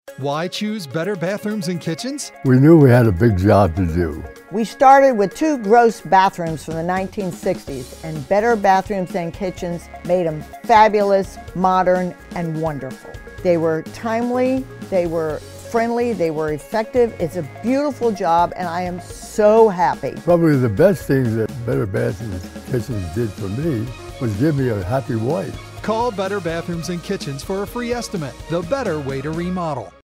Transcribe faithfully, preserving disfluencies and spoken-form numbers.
Why choose Better Bathrooms and Kitchens? We knew we had a big job to do. We started with two gross bathrooms from the nineteen sixties, and Better Bathrooms and Kitchens made them fabulous, modern, and wonderful. They were timely, they were friendly, they were effective. It's a beautiful job, and I am so happy. Probably the best thing that Better Bathrooms and Kitchens did for me was give me a happy wife. Call Better Bathrooms and Kitchens for a free estimate. The better way to remodel.